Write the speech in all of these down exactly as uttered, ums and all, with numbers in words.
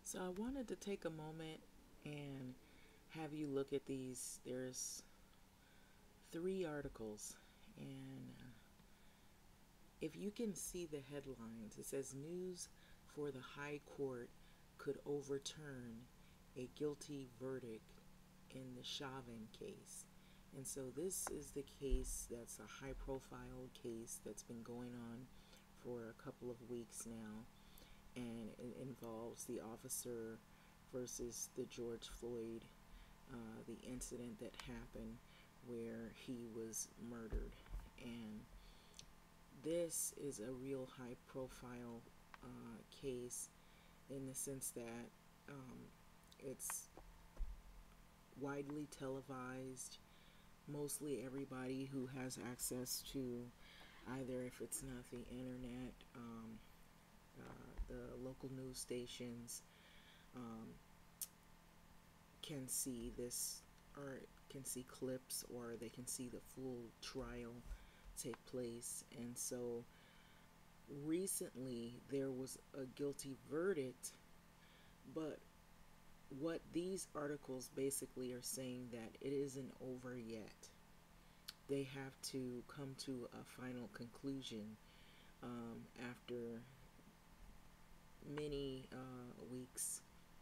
So I wanted to take a moment and have you look at these. There's three articles, and uh, if you can see the headlines, it says news for the High Court could overturn a guilty verdict in the Chauvin case. And so this is the case that's a high profile case that's been going on for a couple of weeks now, and it involves the officer versus the George Floyd, uh, the incident that happened where he was murdered. And this is a real high profile uh, case in the sense that um, it's widely televised. Mostly everybody who has access to either, if it's not the internet, um, uh, the local news stations, um, can see this, or can see clips, or they can see the full trial take place. And so recently there was a guilty verdict, but what these articles basically are saying that it isn't over yet. They have to come to a final conclusion um, after many uh, weeks.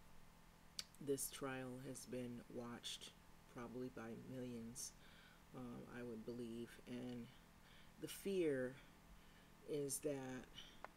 This trial has been watched probably by millions, um, I would believe, and the fear is that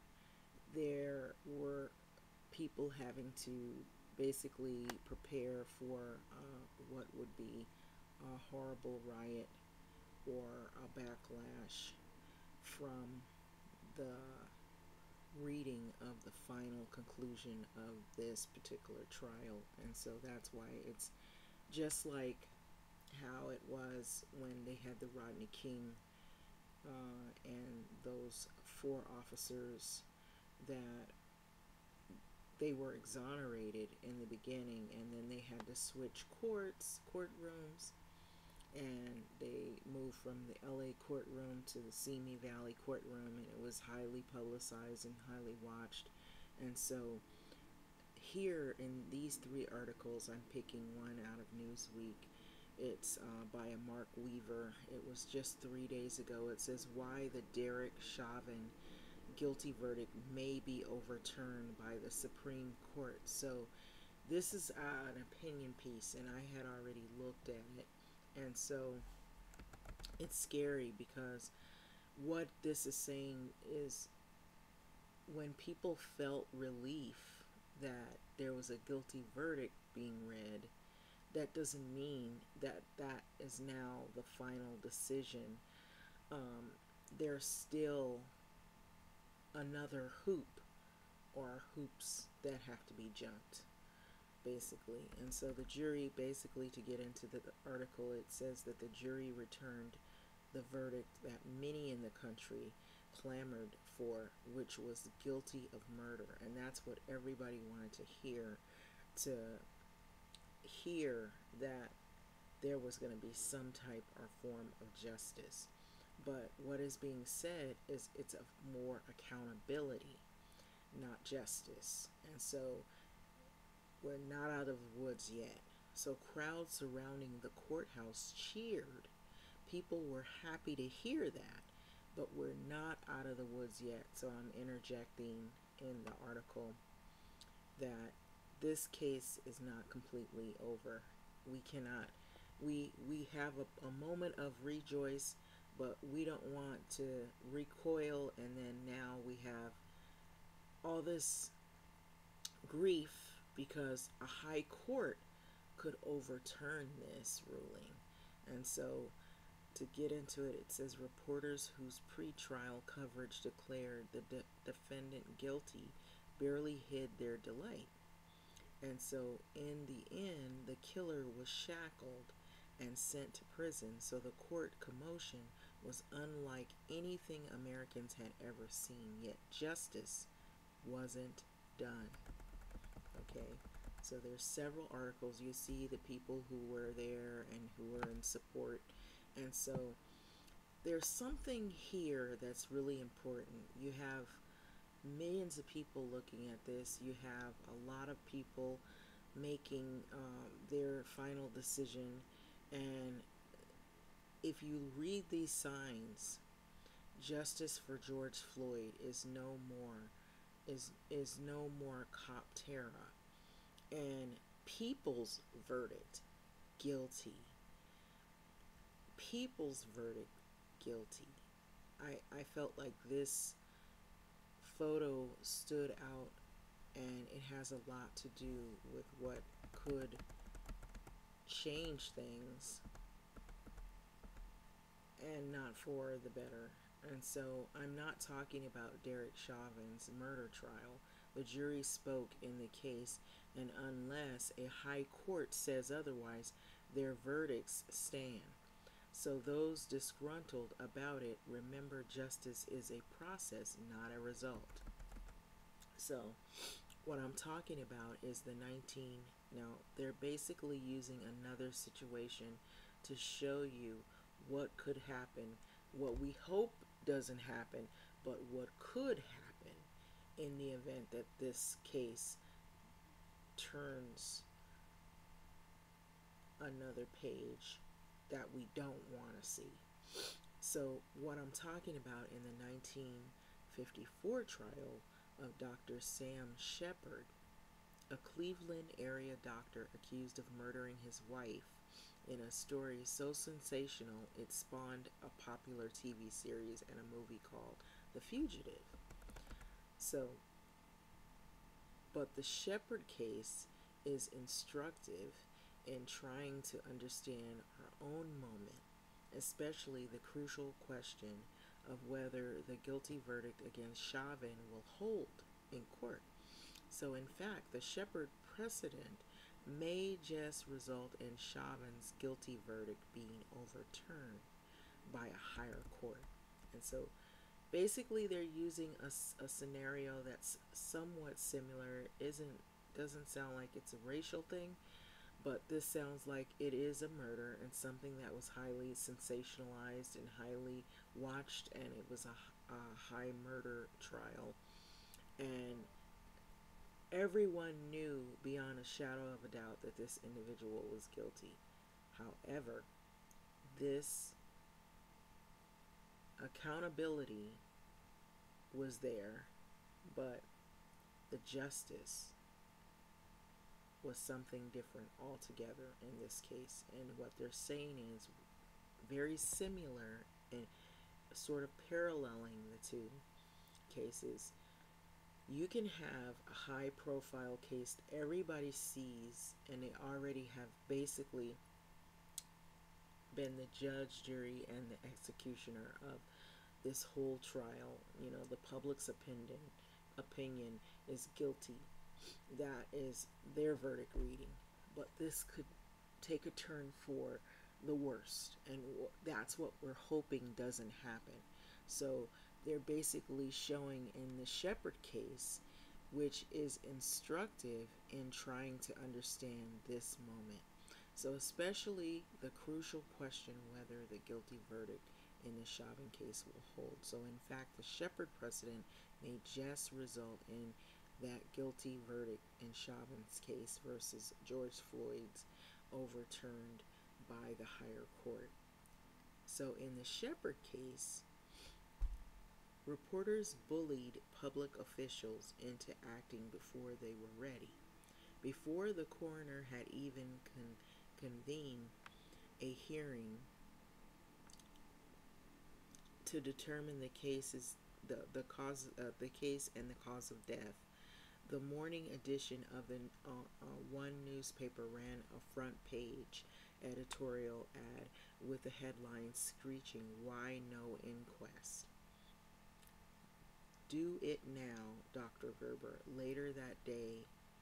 there were people having to basically prepare for uh, what would be a horrible riot or a backlash from the reading of the final conclusion of this particular trial. And so that's why it's just like how it was when they had the Rodney King uh, and those four officers that they were exonerated in the beginning, and then they had to switch courts, courtrooms, and they moved from the L A courtroom to the Simi Valley courtroom, and it was highly publicized and highly watched. And so here in these three articles, I'm picking one out of Newsweek. It's uh, by a Mark Weaver. It was just three days ago. It says why the Derek Chauvin guilty verdict may be overturned by the Supreme Court. So this is uh, an opinion piece, and I had already looked at it. And so it's scary because what this is saying is when people felt relief that there was a guilty verdict being read, that doesn't mean that that is now the final decision. Um, there's still another hoop or hoops that have to be jumped, basically. And so the jury, basically, to get into the article, it says that the jury returned the verdict that many in the country clamored for, which was guilty of murder. And that's what everybody wanted to hear, to hear that there was going to be some type or form of justice. But what is being said is it's of more accountability, not justice. And so we're not out of the woods yet. So crowds surrounding the courthouse cheered. People were happy to hear that, but we're not out of the woods yet. So I'm interjecting in the article that this case is not completely over. We cannot, we we have a, a moment of rejoice, but we don't want to recoil, and then now we have all this grief because a high court could overturn this ruling. And so to get into it, it says reporters whose pre-trial coverage declared the de- defendant guilty barely hid their delight. And so in the end, the killer was shackled and sent to prison. So the court commotion was unlike anything Americans had ever seen, yet justice wasn't done. Okay, so there's several articles. You see the people who were there and who were in support. And so there's something here that's really important. You have millions of people looking at this. You have a lot of people making um, their final decision, and if you read these signs, justice for George Floyd is no more is is no more cop terror, and people's verdict guilty. People's verdict guilty. I I felt like this photo stood out, and it has a lot to do with what could change things and not for the better. And so I'm not talking about Derek Chauvin's murder trial. The jury spoke in the case, and unless a high court says otherwise, their verdicts stand. So those disgruntled about it remember justice is a process, not a result. So what I'm talking about is the nineteen, now they're basically using another situation to show you what could happen, what we hope doesn't happen, but what could happen in the event that this case turns another page that we don't want to see. So what I'm talking about in the nineteen fifty-four trial of Doctor Sam Shepard, a Cleveland area doctor accused of murdering his wife in a story so sensational it spawned a popular T V series and a movie called The Fugitive. So, but the Shepard case is instructive in trying to understand our own moment, especially the crucial question of whether the guilty verdict against Chauvin will hold in court. So in fact, the Shepard precedent may just result in Chauvin's guilty verdict being overturned by a higher court. And so basically they're using a, a scenario that's somewhat similar. Isn't doesn't sound like it's a racial thing, but this sounds like it is a murder and something that was highly sensationalized and highly watched, and it was a, a high murder trial, and everyone knew beyond a shadow of a doubt that this individual was guilty. However, this accountability was there, but the justice was something different altogether in this case. And what they're saying is very similar and sort of paralleling the two cases. You can have a high profile case everybody sees, and they already have basically been the judge, jury, and the executioner of this whole trial. You know, the public's opinion opinion is guilty. That is their verdict reading. But this could take a turn for the worst, and that's what we're hoping doesn't happen. So they're basically showing in the Shepard case, which is instructive in trying to understand this moment. So especially the crucial question whether the guilty verdict in the Chauvin case will hold. So in fact, the Shepard precedent may just result in that guilty verdict in Chauvin's case versus George Floyd's overturned by the higher court. So in the Shepard case, reporters bullied public officials into acting before they were ready. Before the coroner had even con- convened a hearing to determine the cases, the, the cause of uh, the case and the cause of death, the morning edition of the uh, uh, one newspaper ran a front page editorial ad with the headline screeching, "Why no inquest? Do it now, Doctor Gerber." Later that day,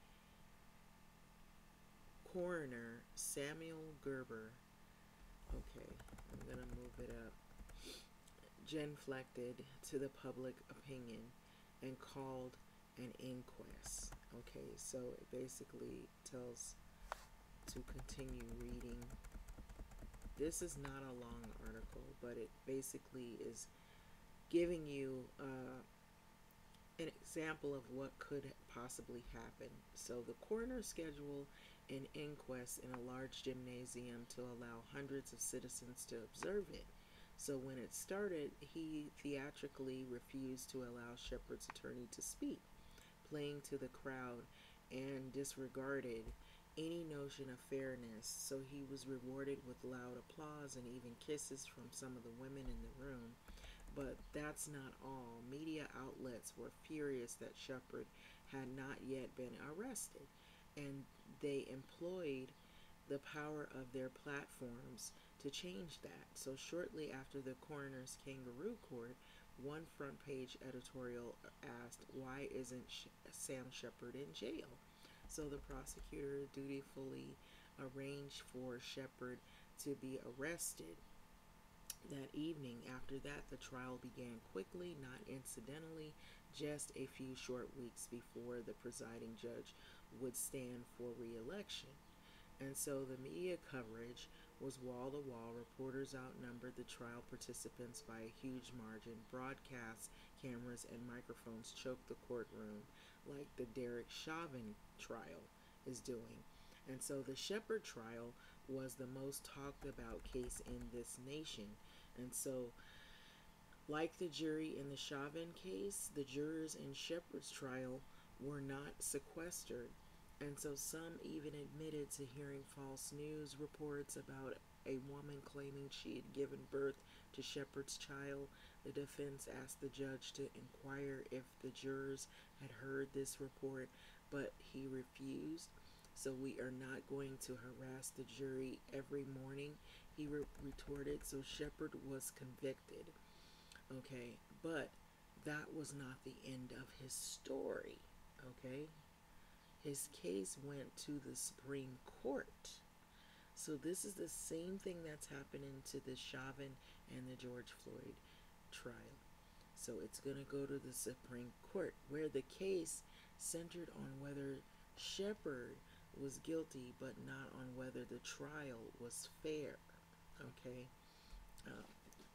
coroner Samuel Gerber, okay, I'm going to move it up, genuflected to the public opinion and called an inquest. Okay, so it basically tells to continue reading. This is not a long article, but it basically is giving you uh, an example of what could possibly happen. So the coroner scheduled an inquest in a large gymnasium to allow hundreds of citizens to observe it. So when it started, he theatrically refused to allow Shepard's attorney to speak, playing to the crowd and disregarded any notion of fairness. So he was rewarded with loud applause and even kisses from some of the women in the room. But that's not all. Media outlets were furious that Shepard had not yet been arrested, and they employed the power of their platforms to change that. So shortly after the coroner's kangaroo court, one front page editorial asked, "Why isn't Sh- Sam Shepard in jail?" So the prosecutor dutifully arranged for Shepard to be arrested that evening. After that, the trial began quickly, not incidentally, just a few short weeks before the presiding judge would stand for re-election. And so the media coverage was wall to wall. Reporters outnumbered the trial participants by a huge margin. Broadcast cameras and microphones choked the courtroom like the Derek Chauvin trial is doing. And so the Shepard trial was the most talked about case in this nation. And so, like the jury in the Chauvin case, the jurors in Shepard's trial were not sequestered. And so some even admitted to hearing false news reports about a woman claiming she had given birth to Shepard's child. The defense asked the judge to inquire if the jurors had heard this report, but he refused. So we are not going to harass the jury every morning, he re- retorted. So Shepard was convicted. Okay, but that was not the end of his story. Okay, his case went to the Supreme Court. So this is the same thing that's happening to the Chauvin and the George Floyd trial. So it's going to go to the Supreme Court, where the case centered on whether Shepard was guilty, but not on whether the trial was fair. Okay. Uh,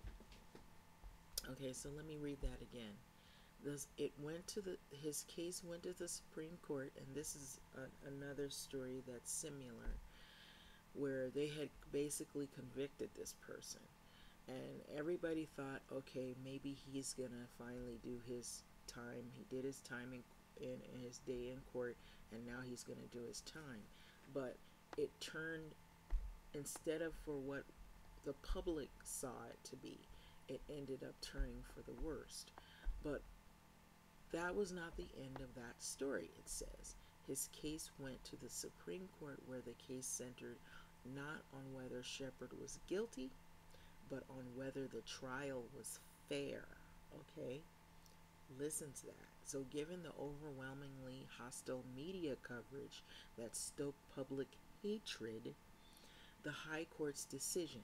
okay. So let me read that again. This, it went to the his case went to the Supreme Court, and this is a, another story that's similar, where they had basically convicted this person, and everybody thought, okay, maybe he's gonna finally do his time. He did his time in, in, in his day in court, and now he's gonna do his time. But it turned, instead of for what the public saw it to be, it ended up turning for the worst. But that was not the end of that story, it says. His case went to the Supreme Court, where the case centered not on whether Shepard was guilty, but on whether the trial was fair. Okay? Listen to that. So, given the overwhelmingly hostile media coverage that stoked public hatred, the High Court's decision,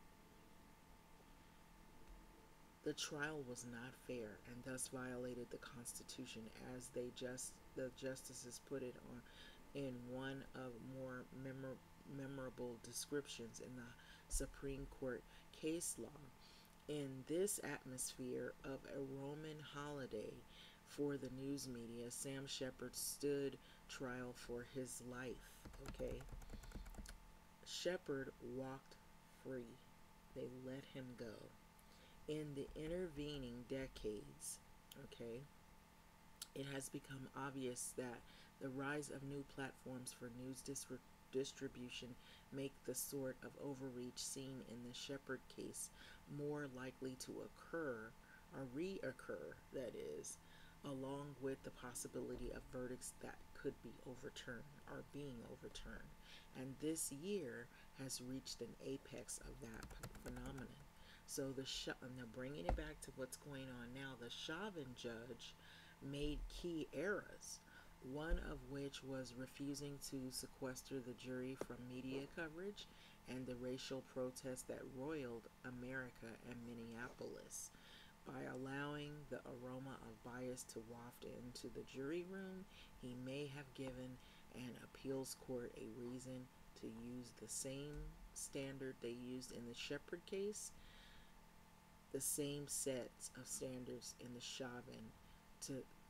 the trial was not fair and thus violated the Constitution, as they just the justices put it on in one of more memor- memorable descriptions in the Supreme Court case law. In this atmosphere of a Roman holiday for the news media, Sam Shepard stood trial for his life. Okay, Shepard walked free. They let him go. In the intervening decades, okay, it has become obvious that the rise of new platforms for news dis- distribution make the sort of overreach seen in the Shepard case more likely to occur, or reoccur, that is, along with the possibility of verdicts that could be overturned or being overturned. And this year has reached an apex of that phenomenon. So the sh- and they're bringing it back to what's going on now. The Chauvin judge made key errors, one of which was refusing to sequester the jury from media coverage and the racial protests that roiled America and Minneapolis. By allowing the aroma of bias to waft into the jury room, he may have given an appeals court a reason to use the same standard they used in the Shepard case, the same sets of standards in the Chauvin, to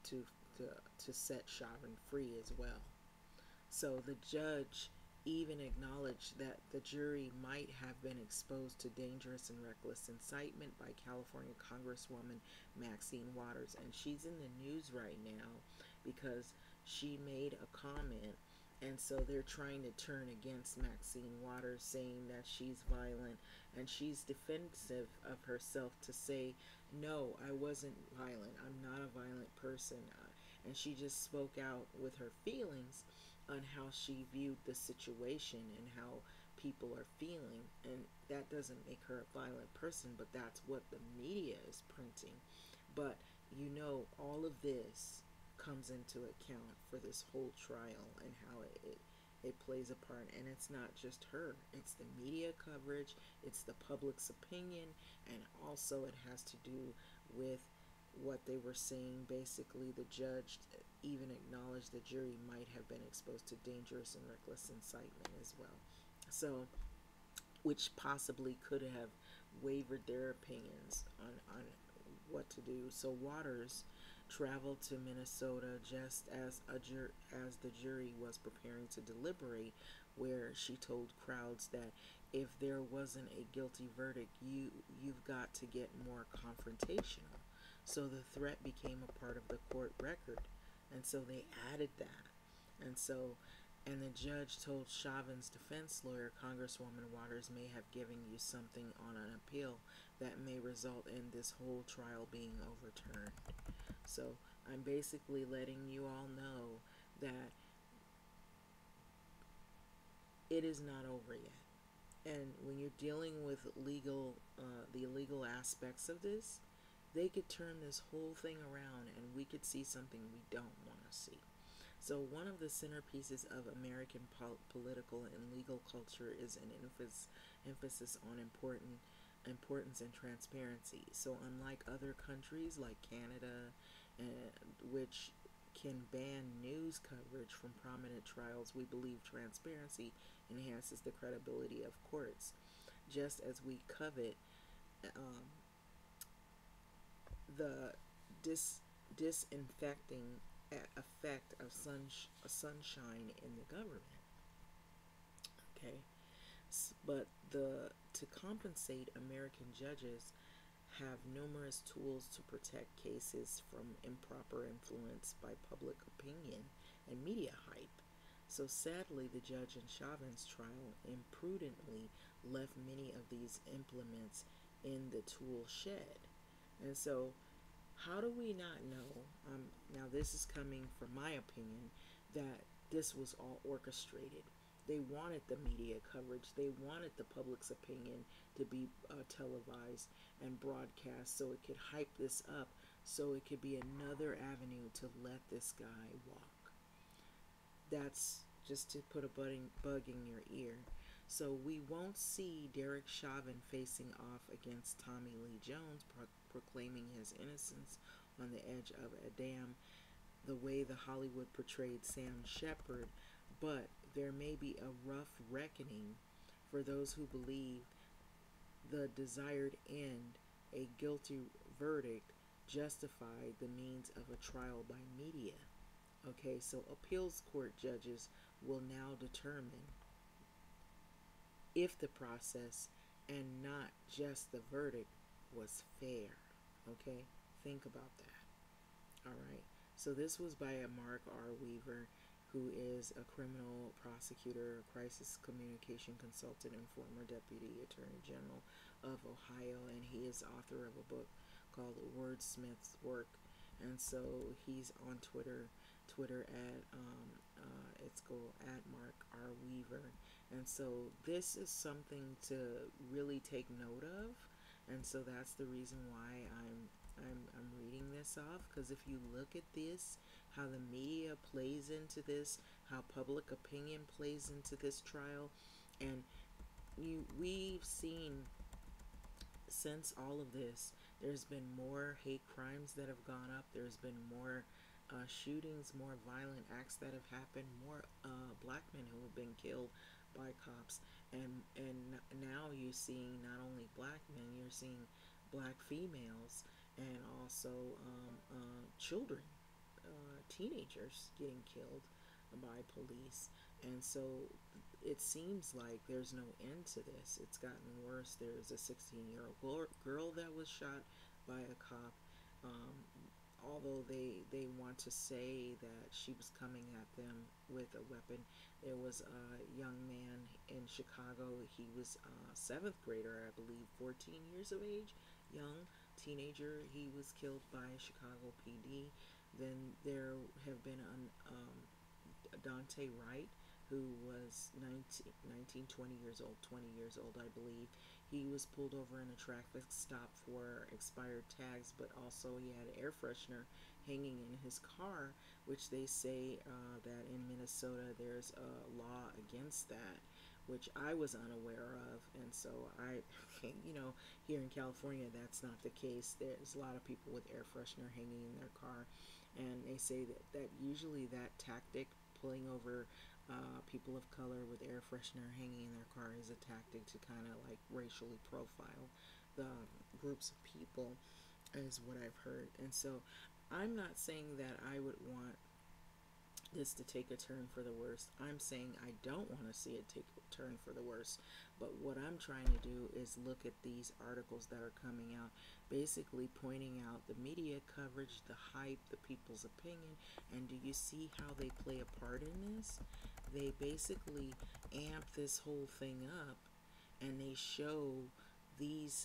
to to to set Chauvin free as well. So the judge even acknowledged that the jury might have been exposed to dangerous and reckless incitement by California Congresswoman Maxine Waters. And she's in the news right now because she made a comment. And so they're trying to turn against Maxine Waters, saying that she's violent. And she's defensive of herself to say, no, I wasn't violent. I'm not a violent person. Uh, and she just spoke out with her feelings on how she viewed the situation and how people are feeling. And that doesn't make her a violent person, but that's what the media is printing. But you know, all of this comes into account for this whole trial and how it, it it plays a part. And it's not just her, it's the media coverage, it's the public's opinion, and also it has to do with what they were saying. Basically, the judge even acknowledged the jury might have been exposed to dangerous and reckless incitement as well. So, which possibly could have wavered their opinions on, on what to do. So Waters traveled to Minnesota just as a jur- as the jury was preparing to deliberate, where she told crowds that if there wasn't a guilty verdict, you you've got to get more confrontational. So the threat became a part of the court record, and so they added that. And so and the judge told Chauvin's defense lawyer, Congresswoman Waters may have given you something on an appeal that may result in this whole trial being overturned. So I'm basically letting you all know that it is not over yet. And when you're dealing with legal, uh, the illegal aspects of this, they could turn this whole thing around and we could see something we don't want to see. So one of the centerpieces of American pol- political and legal culture is an emphasis, emphasis on important importance and transparency. So unlike other countries like Canada, uh, which can ban news coverage from prominent trials, we believe transparency enhances the credibility of courts, just as we covet um, the dis- disinfecting effect of sun- sunshine in the government. Okay, but the to compensate, American judges have numerous tools to protect cases from improper influence by public opinion and media hype. So sadly, the judge in Chauvin's trial imprudently left many of these implements in the tool shed. And so how do we not know? Um, now, this is coming from my opinion that this was all orchestrated. They wanted the media coverage, they wanted the public's opinion to be uh, televised and broadcast so it could hype this up, so it could be another avenue to let this guy walk. That's just to put a budding, bug in your ear. So we won't see Derek Chauvin facing off against Tommy Lee Jones, pro- proclaiming his innocence on the edge of a dam, the way the Hollywood portrayed Sam Shepard, but there may be a rough reckoning for those who believe the desired end, a guilty verdict, justified the means of a trial by media. Okay, so appeals court judges will now determine if the process and not just the verdict was fair. Okay, think about that. All right, so this was by a Mark R. Weaver, who is a criminal prosecutor, crisis communication consultant, and former deputy attorney general of Ohio, and he is author of a book called Wordsmith's Work. And so he's on Twitter, Twitter at um, uh, it's go at Mark R. Weaver. And so this is something to really take note of. And so that's the reason why I'm I'm I'm reading this off, because if you look at this, how the media plays into this, how public opinion plays into this trial, and you we've seen since all of this, there's been more hate crimes that have gone up. There's been more uh, shootings, more violent acts that have happened, more uh, black men who have been killed by cops, and and now you're seeing not only black men, you're seeing black females and also um, uh, children uh, teenagers getting killed by police. And so it seems like there's no end to this. It's gotten worse. There's a sixteen year old girl that was shot by a cop. Um, Although they they want to say that she was coming at them with a weapon, there was a young man in Chicago. He was a seventh grader, I believe, fourteen years of age, young teenager. He was killed by Chicago P D. Then there have been an, um, Dante Wright, who was nineteen, nineteen, twenty years old, twenty years old, I believe. He was pulled over in a traffic stop for expired tags, but also he had air freshener hanging in his car, which they say uh, that in Minnesota there's a law against that, which I was unaware of. And so I, you know, here in California, that's not the case. There's a lot of people with air freshener hanging in their car, and they say that, that usually that tactic, pulling over uh, people of color with air freshener hanging in their car, is a tactic to kind of like racially profile the groups of people, is what I've heard. And so I'm not saying that I would want this to take a turn for the worse. I'm saying I don't want to see it take a turn for the worse. But what I'm trying to do is look at these articles that are coming out, basically pointing out the media coverage, the hype, the people's opinion, and do you see how they play a part in this? They basically amp this whole thing up, and they show these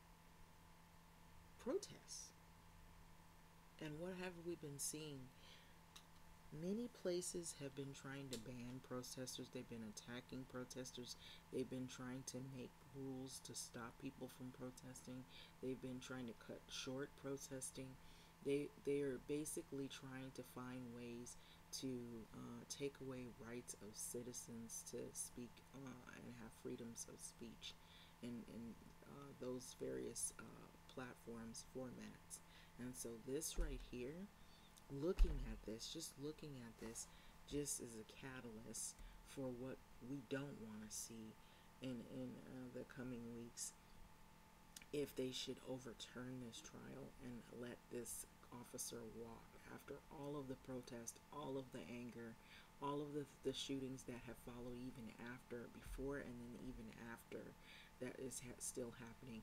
protests. And what have we been seeing? Many places have been trying to ban protesters. They've been attacking protesters. They've been trying to make rules to stop people from protesting. They've been trying to cut short protesting. They they are basically trying to find ways to uh, take away rights of citizens to speak uh, and have freedoms of speech in, in uh, those various uh, platforms, formats. And so this right here, looking at this, just looking at this, just as a catalyst for what we don't want to see in, in uh, the coming weeks, if they should overturn this trial and let this officer walk after all of the protest, all of the anger, all of the, the shootings that have followed even after, before and then even after, that is ha- still happening.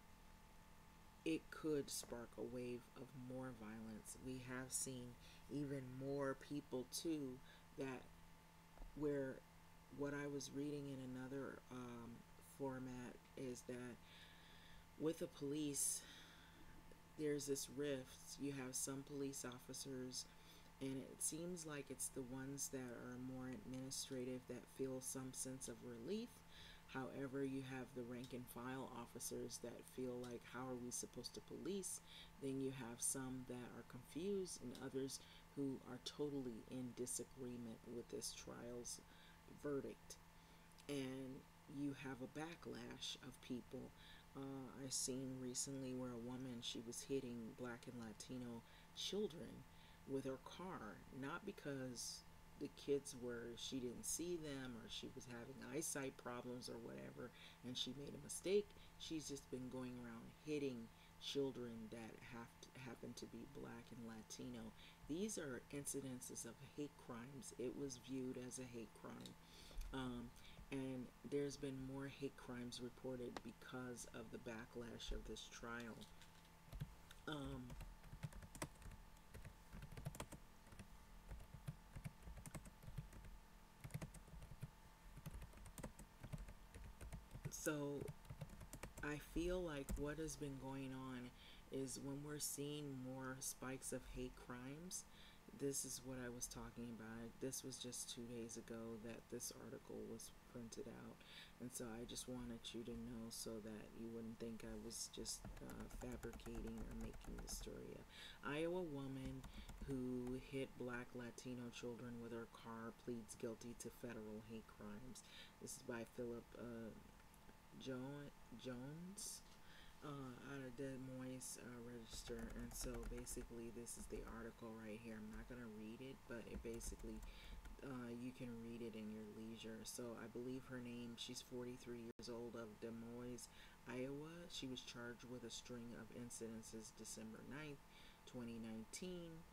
It could spark a wave of more violence. We have seen even more people too, that where what I was reading in another um, format is that with the police, there's this rift. You have some police officers, and it seems like it's the ones that are more administrative that feel some sense of relief. However, you have the rank and file officers that feel like, how are we supposed to police? Then you have some that are confused, and others who are totally in disagreement with this trial's verdict. And you have a backlash of people. Uh, I seen recently where a woman, she was hitting black and Latino children with her car, not because the kids were, she didn't see them or she was having eyesight problems or whatever, and she made a mistake. She's just been going around hitting children that have to, happen to be black and Latino. These are incidences of hate crimes. It was viewed as a hate crime. Um, and there's been more hate crimes reported because of the backlash of this trial. Um, so I feel like what has been going on is when we're seeing more spikes of hate crimes, this is what I was talking about. This was just two days ago that this article was printed out. And so I just wanted you to know so that you wouldn't think I was just uh, fabricating or making the story up. Iowa woman who hit black Latino children with her car pleads guilty to federal hate crimes. This is by Philip uh, jo- Jones uh, out of Des Moines uh, Register. And so basically this is the article right here. I'm not going to read it, but it basically, uh, you can read it in your leisure. So I believe her name, she's forty-three years old, of Des Moines, Iowa. She was charged with a string of incidences December ninth, twenty nineteen.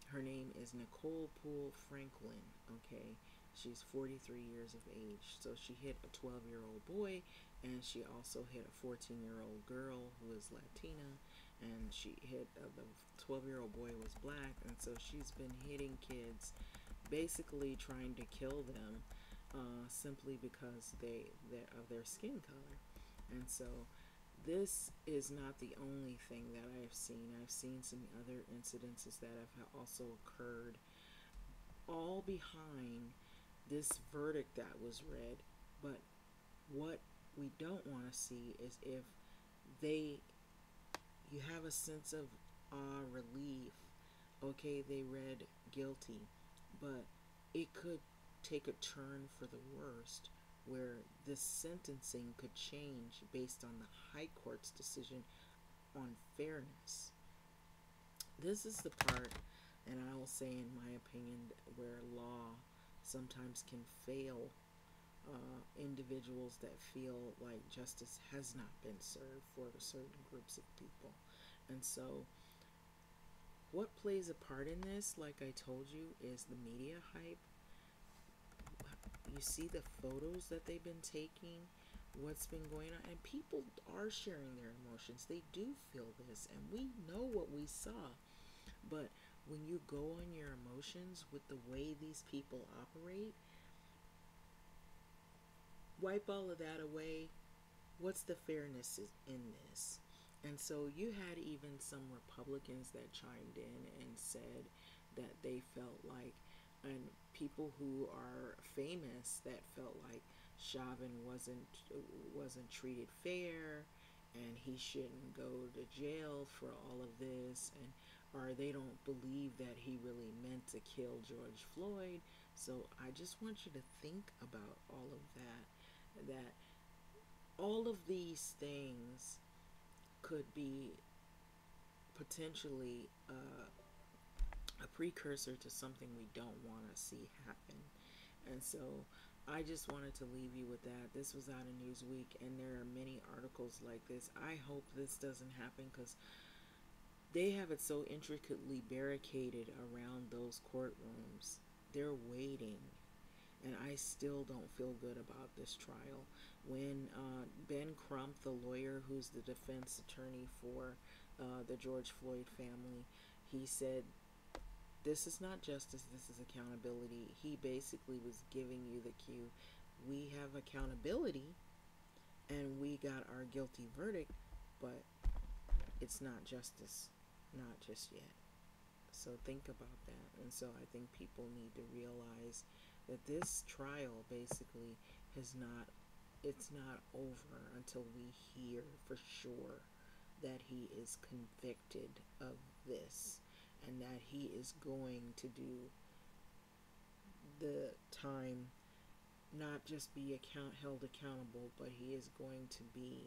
Her name is Nicole Poole Franklin, okay? She's forty-three years of age. So she hit a twelve year old boy, and she also hit a fourteen year old girl who is Latina, and she hit uh, the twelve year old boy was black, and so she's been hitting kids, basically trying to kill them, uh, simply because they, they of their skin color. And so this is not the only thing that I've seen. I've seen some other incidences that have also occurred, all behind this verdict that was read. But what we don't want to see is if they, you have a sense of ah, relief. Okay, they read guilty, but it could take a turn for the worst where this sentencing could change based on the high court's decision on fairness. This is the part, and I will say, in my opinion, where law sometimes can fail uh, individuals that feel like justice has not been served for certain groups of people. And so, what plays a part in this, like I told you, is the media hype. You see the photos that they've been taking, what's been going on, and people are sharing their emotions. They do feel this, and we know what we saw. But when you go on your emotions with the way these people operate, wipe all of that away. What's the fairness in this? And so you had even some Republicans that chimed in and said that they felt like, and people who are famous that felt like Chauvin wasn't wasn't treated fair, and he shouldn't go to jail for all of this, and or they don't believe that he really meant to kill George Floyd. So I just want you to think about all of that, that all of these things could be potentially uh, a precursor to something we don't want to see happen. And so I just wanted to leave you with that. This was out of Newsweek, and there are many articles like this. I hope this doesn't happen, because they have it so intricately barricaded around those courtrooms. They're waiting, and I still don't feel good about this trial. When uh, Ben Crump, the lawyer who's the defense attorney for uh, the George Floyd family, he said, this is not justice, this is accountability. He basically was giving you the cue. We have accountability, and we got our guilty verdict, but it's not justice, not just yet. So think about that. And so I think people need to realize that this trial basically has not, it's not over until we hear for sure that he is convicted of this, and that he is going to do the time, not just be account held accountable, but he is going to be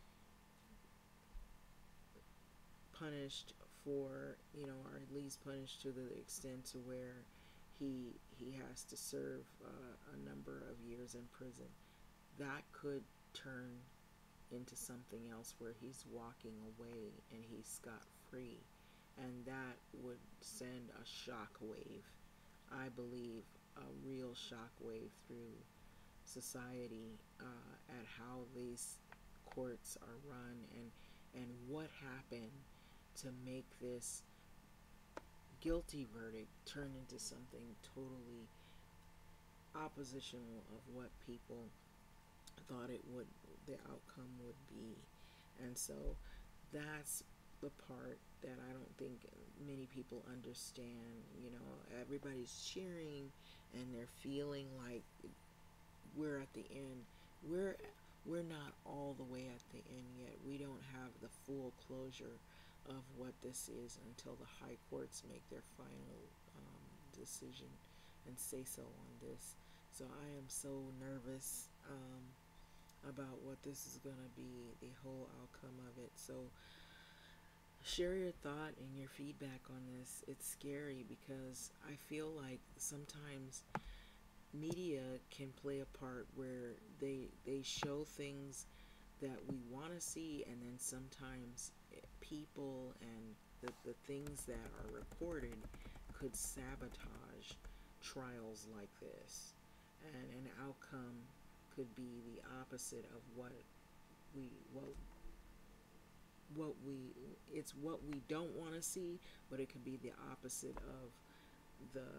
punished for, you know, or at least punished to the extent to where he he has to serve uh, a number of years in prison. That could turn into something else where he's walking away and he's scot free, and that would send a shockwave, I believe, a real shockwave through society uh, at how these courts are run, and and what happened to make this guilty verdict turn into something totally oppositional of what people thought it would, the outcome would be. And so that's the part that I don't think many people understand. You know, everybody's cheering and they're feeling like we're at the end. We're we're not all the way at the end yet. We don't have the full closure of what this is until the high courts make their final um, decision and say so on this. So I am so nervous um, about what this is going to be, the whole outcome of it. So share your thought and your feedback on this. It's scary because I feel like sometimes media can play a part where they they show things that we want to see, and then sometimes people and the, the things that are reported could sabotage trials like this, and an outcome could be the opposite of what we what what we it's what we don't want to see, but it could be the opposite of the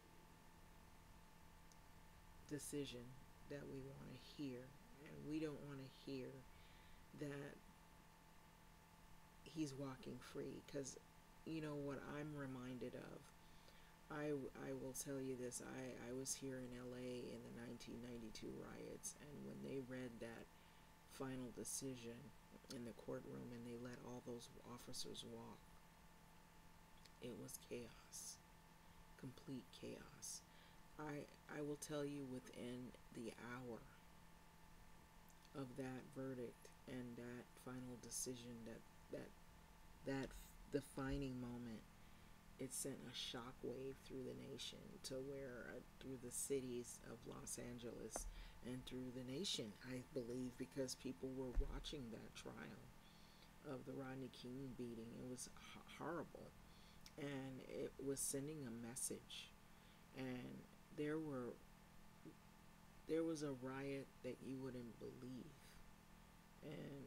decision that we want to hear. And we don't want to hear that he's walking free, because you know what I'm reminded of. I, I will tell you this. I, I was here in L A in the nineteen ninety-two riots, and when they read that final decision in the courtroom and they let all those officers walk, it was chaos, complete chaos. I, I will tell you, within the hour of that verdict and that final decision, that that that defining moment, it sent a shockwave through the nation, to where uh, through the cities of Los Angeles and through the nation, I believe, because people were watching that trial of the Rodney King beating. It was h- horrible, and it was sending a message. And there were there was a riot that you wouldn't believe, and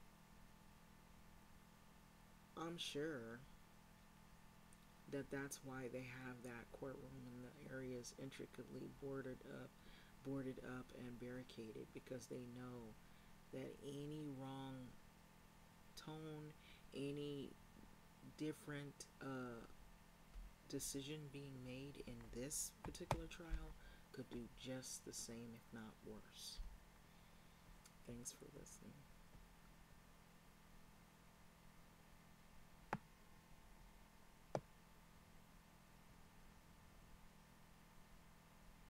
I'm sure that that's why they have that courtroom and the areas intricately boarded up, boarded up and barricaded, because they know that any wrong tone, any different uh, decision being made in this particular trial could do just the same, if not worse. Thanks for listening.